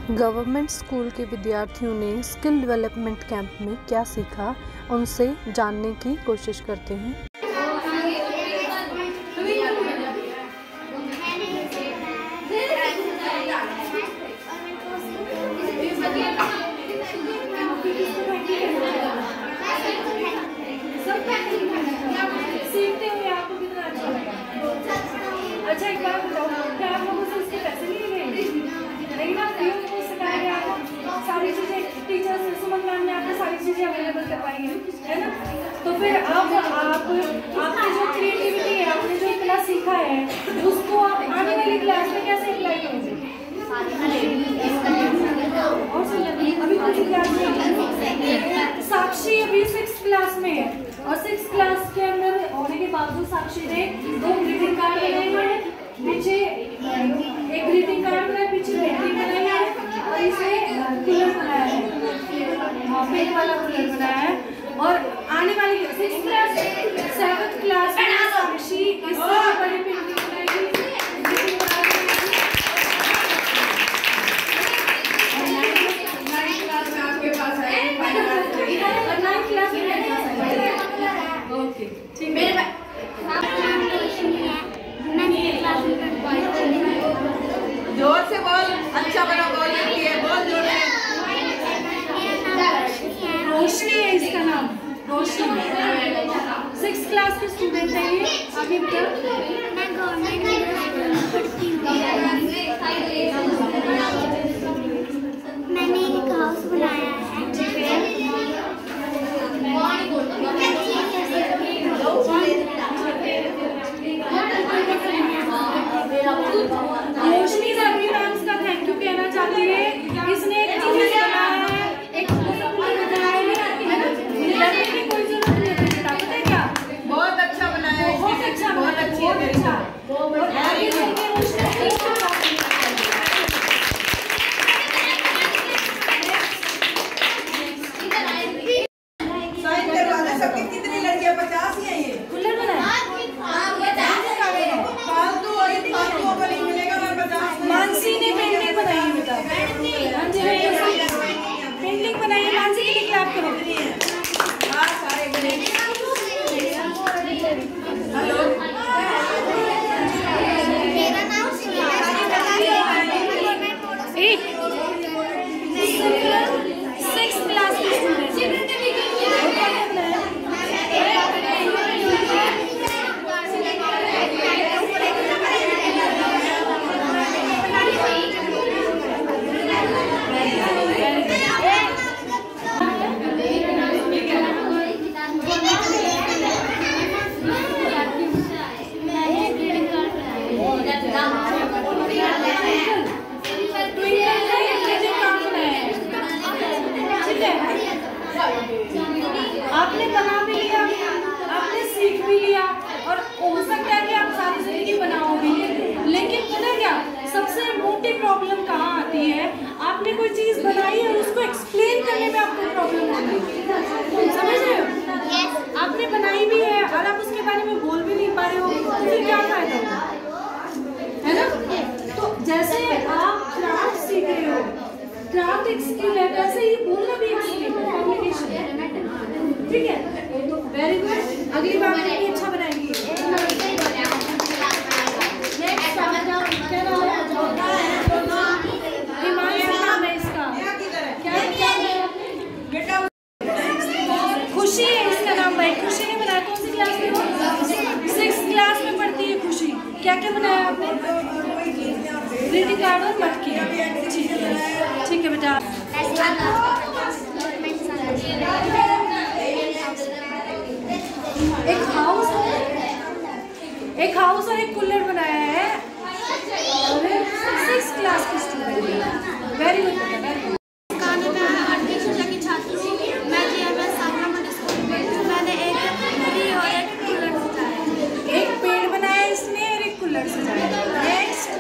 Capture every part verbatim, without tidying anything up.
Government school के विद्यार्थियों ने स्किल डेवलपमेंट कैंप में क्या सीखा, उनसे जानने की कोशिश करते हैं। अच्छा, एक बात बताओ, क्या आप लोगों से इसके पैसे लिए गए? नहीं ना, फ्री में सिखाया गया था सारी चीज़ें। टीचर्स सुमन मैम ने आपको सारी चीज़ें अवेलेबल करवाई हैं, है ना? तो फिर अब आप आपकी जो क्रिएटिविटी है, आपने जो इतना सीखा है, उसको आप आने वाली क्लास में कैसे अप्लाई करोगे? और अभी कुछ क्लास में साक्षी अभी सिक्स क्लास में है और सिक्स क्लास के अंदर होने के बावजूद साक्षी ने दो ग्रीटिंग कार्ड बनाए हैं, पीछे एक ग्रीटिंग कार्ड बनाया, पीछे पेंटिंग बनाई है और इसे कलर बनाया है, पेंट वाला कलर बनाया है। और आने वाली सिक्स क्लास सेवन्थ क्लास में साक्षी इससे बड़ी पेंटिंग बनाएगी, जोर से बोल, अच्छा बना बोल रही है, बोल जोर से। रोशनी है इसका नाम, रोशनी सिक्स क्लास की स्टूडेंट है ये। अभी क्या मैं गवर्नमेंट में पढ़ती हूँ। मैंने एक हाउस बनाया है। रोशनी सभी मैम्स का थैंक यू कहना चाहती है। इसने एक चीज बनाया है, एक बनाया है, की कोई जरूरत नहीं है, पता है क्या? बहुत अच्छा बनाया है, बहुत अच्छा, बहुत अच्छी है मेरी अच्छा। और आगे चलके सबकी कितनी लड़कियां? पचास ही हैं ये। कुल्लर बनाया मानसी ने पेंटिंग बनाई है बेटा, पेंटिंग बनाई है मानसी के लिए क्लैप करो। हेलो, मेरा नाम सिक्स क्लास की स्टूडेंट आपने बना भी लिया, आपने सीख भी लिया और हो सकता है कि आप सारी जिंदगी बनाओ भी, लेकिन पता क्या सबसे मोटी प्रॉब्लम कहाँ आती है? आपने कोई चीज बनाई है और उसको एक्सप्लेन करने में आपको प्रॉब्लम होती है, समझ रहे हो? आपने बनाई भी है और आप उसके बारे में बोल भी नहीं पा रहे हो, तो फिर क्या फायदा होगा, है ना? तो जैसे आप क्राफ्ट सीख रहे हो, क्राफ्ट एक स्किल है, वैसे ही बोलना भी एक स्किल है, कम्युनिकेशन है, ठीक है? तो वेरी गुड, अगली बार में भी अच्छा बनाएंगे। हिमांशु नाम है इसका, क्या क्या खुशी है इसका नाम भाई, खुशी ने बनाया। कौन सी क्लास में हो? सिक्स क्लास में पढ़ती है खुशी। क्या क्या बनाया आपने? ग्रीटिंग कार्ड और मटकी, ठीक है, ठीक है बेटा। एक हाउस एक हाउस और एक कूलर बनाया है और सिक्स क्लास की student. Very good, very good. आठवीं शिक्षा की छात्र हूँ। मैं स्कूल में हूँ। मैंने एक घड़ी और एक कूलर सजाया। एक पेड़ बनाया इसने और एक कूलर सजाया। नेक्स्ट,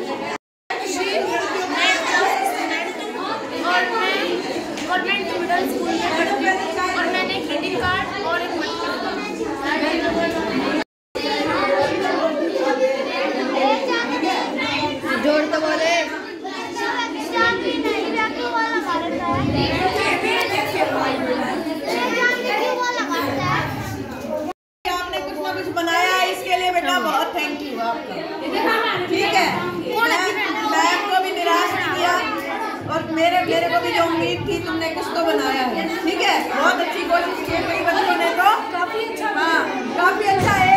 और मैं गवर्नमेंट मिडिल स्कूल में पढ़ती हूँ और मैंने ग्रीटिंग कार्ड और एक मटका मेरे को भी जो उम्मीद थी तुमने कुछ तो बनाया है। ठीक है, बहुत अच्छी कोशिश की है कई बच्चों ने तो। काफी अच्छा, हाँ काफी अच्छा है।